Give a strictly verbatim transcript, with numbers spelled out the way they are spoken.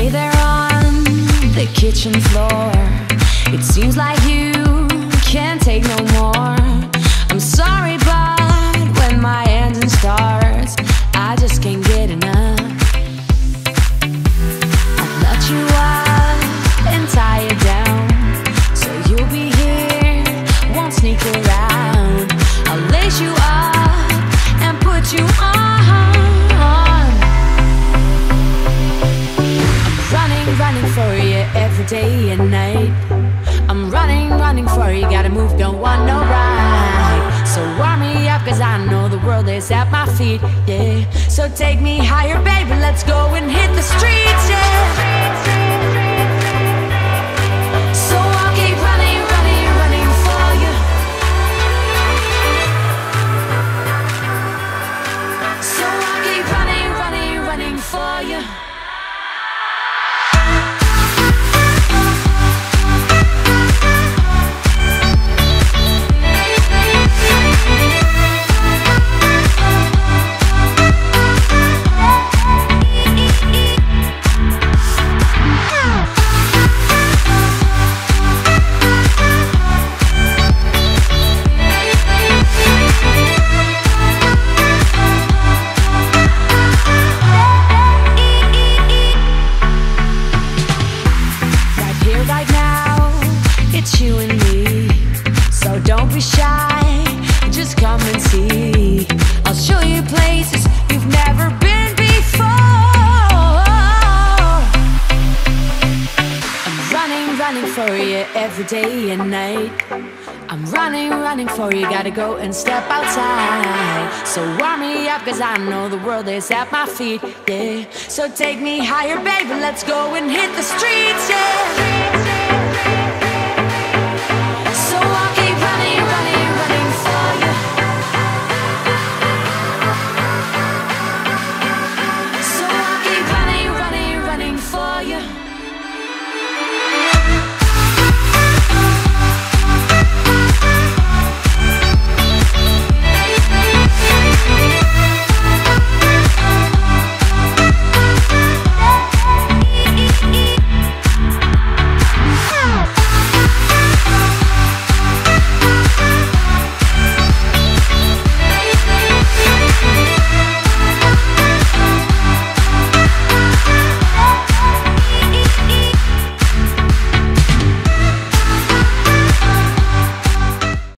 lay there on the kitchen floor. It seems like you can't take no more. I'm sorry, but when my engine starts, I just can't get enough. I'll let you up and tie it down, so you'll be here, won't sneak around. I'll lace you up and put you on. Running for you every day and night. I'm running, running for you, gotta move, don't want no ride. So warm me up, cause I know the world is at my feet, yeah. So take me higher, baby, let's go and hit the streets, yeah. So I'll keep running, running, running for you. So I'll keep running, running, running for you. You and me, so don't be shy, just come and see. I'll show you places you've never been before. I'm running, running for you every day and night. I'm running, running for you, gotta go and step outside. So warm me up, cause I know the world is at my feet, yeah. So take me higher, baby, let's go and hit the streets, yeah.